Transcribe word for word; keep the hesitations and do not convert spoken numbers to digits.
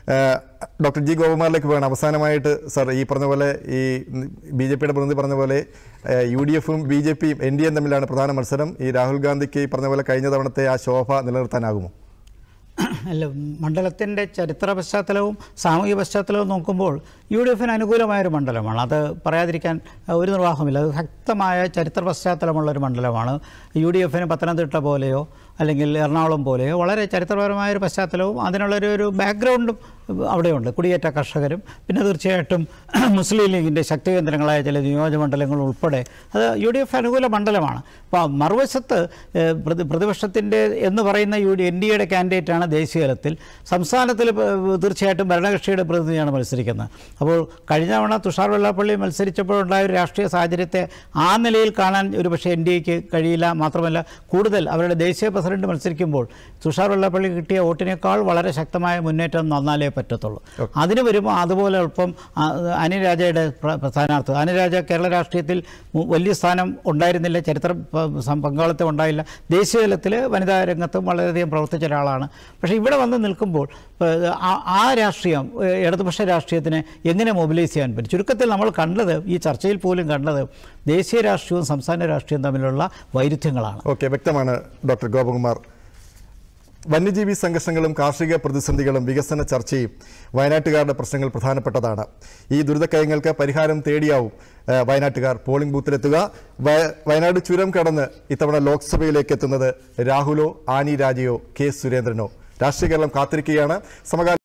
Doctor G ഗോപകുമാറിലേക്ക് പോകണം. അവസാനമായിട്ട് sir, ഈ പറഞ്ഞ പോലെ ഈ ബി ജെ പിയുടെ പ്രതിനിധി പറഞ്ഞ പോലെ യു ഡി എഫും ബി ജെ പിയും എൻ ഡി എയും തമ്മിലാണ് പ്രധാന മത്സരം. ഈ രാഹുൽ ഗാന്ധിക്ക് ഈ പറഞ്ഞ പോലെ കഴിഞ്ഞ തവണത്തെ ആ ശോഭ നിലനിർത്താനാകുമോ? അല്ല, മണ്ഡലത്തിൻ്റെ ചരിത്ര പശ്ചാത്തലവും സാമൂഹിക പശ്ചാത്തലവും നോക്കുമ്പോൾ യു ഡി എഫിന് അനുകൂലമായൊരു മണ്ഡലമാണ്. അത് പറയാതിരിക്കാൻ ഒരു നിർവാഹമില്ല. അത് ശക്തമായ ചരിത്ര പശ്ചാത്തലമുള്ളൊരു മണ്ഡലമാണ്. യു ഡി എഫിന് പത്തനംതിട്ട പോലെയോ അല്ലെങ്കിൽ എറണാകുളം പോലെയോ വളരെ ചരിത്രപരമായൊരു പശ്ചാത്തലവും അതിനുള്ളൊരു ഒരു ബാക്ക്ഗ്രൗണ്ടും അവിടെയുണ്ട്. കുടിയേറ്റ കർഷകരും പിന്നെ തീർച്ചയായിട്ടും മുസ്ലിം ലീഗിൻ്റെ ശക്തികേന്ദ്രങ്ങളായ ചില നിയോജകമണ്ഡലങ്ങൾ ഉൾപ്പെടെ അത് യു ഡി എഫ് അനുകൂല മണ്ഡലമാണ്. അപ്പോൾ മറുവശത്ത് പ്രതിപക്ഷത്തിൻ്റെ എന്ന് പറയുന്ന യു ഡി എൻ ഡി എയുടെ കാൻഡിഡേറ്റാണ് ദേശീയ തലത്തിൽ. സംസ്ഥാനത്തിൽ തീർച്ചയായിട്ടും ഭരണകക്ഷിയുടെ പ്രതിനിധിയാണ് മത്സരിക്കുന്നത്. അപ്പോൾ കഴിഞ്ഞ തവണ തുഷാർ വെള്ളാപ്പള്ളി മത്സരിച്ചപ്പോഴുണ്ടായ ഒരു രാഷ്ട്രീയ സാഹചര്യത്തെ ആ നിലയിൽ കാണാൻ ഒരു പക്ഷേ എൻ ഡി എക്ക് കഴിയില്ല. മാത്രമല്ല കൂടുതൽ അവരുടെ ദേശീയ പ്രസിഡന്റ് മത്സരിക്കുമ്പോൾ തുഷാർ വെള്ളാപ്പള്ളി കിട്ടിയ വോട്ടിനേക്കാൾ വളരെ ശക്തമായ മുന്നേറ്റം നന്നാലേ പറ്റത്തുള്ളൂ. അതിന് വരുമ്പോൾ അതുപോലെ എളുപ്പം അനിൽ രാജയുടെ സ്ഥാനാർത്ഥി അനിൽ രാജ കേരള രാഷ്ട്രീയത്തിൽ വലിയ സ്ഥാനം ഉണ്ടായിരുന്നില്ല, ചരിത്ര പങ്കാളിത്തം ഉണ്ടായില്ല. ദേശീയ തലത്തിൽ വനിതാ രംഗത്തും വളരെയധികം പ്രവർത്തിച്ച ഒരാളാണ്. പക്ഷേ ഇവിടെ വന്ന് നിൽക്കുമ്പോൾ ആ രാഷ്ട്രീയം ഇടതുപക്ഷ രാഷ്ട്രീയത്തിനെ എങ്ങനെ മൊബിലൈസ് ചെയ്യാൻ പറ്റും? ചുരുക്കത്തിൽ നമ്മൾ കണ്ടത്, ഈ ചർച്ചയിൽ പോലും കണ്ടത്, ദേശീയ രാഷ്ട്രീയവും സംസ്ഥാന രാഷ്ട്രീയവും തമ്മിലുള്ള വൈരുദ്ധ്യങ്ങളാണ്. ഓക്കെ, വ്യക്തമാണ് ഡോക്ടർ ഗോപകുമാർ. വന്യജീവി സംഘർഷങ്ങളും കാർഷിക പ്രതിസന്ധികളും വികസന ചർച്ചയും വയനാട്ടുകാരുടെ പ്രശ്നങ്ങൾ പ്രധാനപ്പെട്ടതാണ്. ഈ ദുരിതക്കയങ്ങൾക്ക് പരിഹാരം തേടിയാവും വയനാട്ടുകാർ പോളിംഗ് ബൂത്തിലെത്തുക. വയനാട് ചുരം കടന്ന് ഇത്തവണ ലോക്സഭയിലേക്ക് എത്തുന്നത് രാഹുലോ ആനി രാജയോ കെ സുരേന്ദ്രനോ? രാഷ്ട്രീയ കേരളം കാത്തിരിക്കുകയാണ്. സമകാല